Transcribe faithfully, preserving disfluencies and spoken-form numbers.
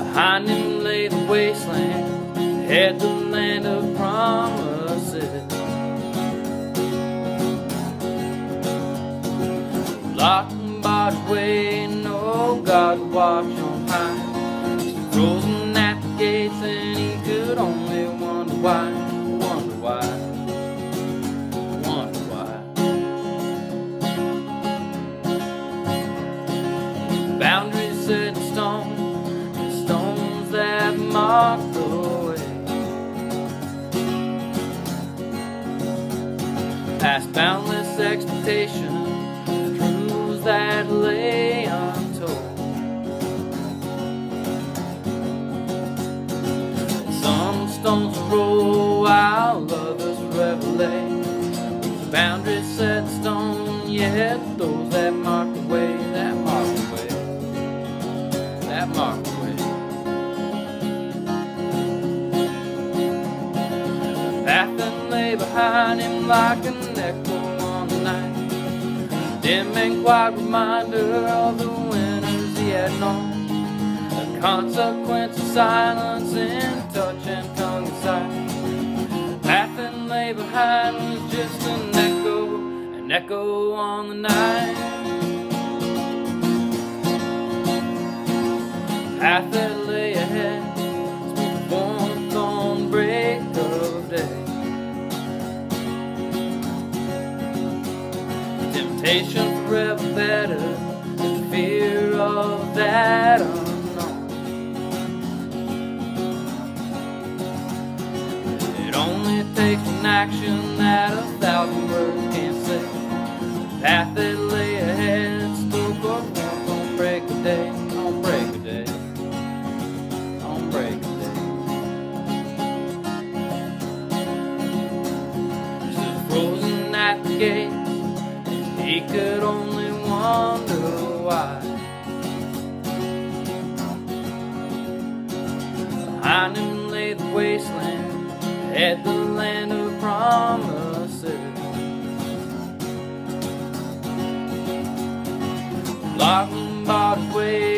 Behind him lay the wasteland, ahead the land of promises. Locked and barred away, no God to watch on high. Just frozen at the gates, and he could only wonder why, wonder why, wonder why. Boundaries set in stone, the stones that mark the way. Past boundless expectation, truths that lay untold. Some stones roll while others forever lay. Those boundaries set in stone, yet those that mark the way, that mark the way, that mark the way. The path that lay behind him like an echo on the night, dim and quiet reminder of the winners he had known. The consequence of silence in touch and tongue and sight. The path that lay behind was just an echo, an echo on the night. The path that lay ahead was formed on break of day. Temptation forever better than the fear of that unknown. It only takes one action that a thousand words can't say. The path that lay ahead spoke of warmth on break of day, on break of day, on break of day. Just frozen at the gate, he could only wonder why. Behind him lay the wasteland, ahead the land of promises. Locked and barred away,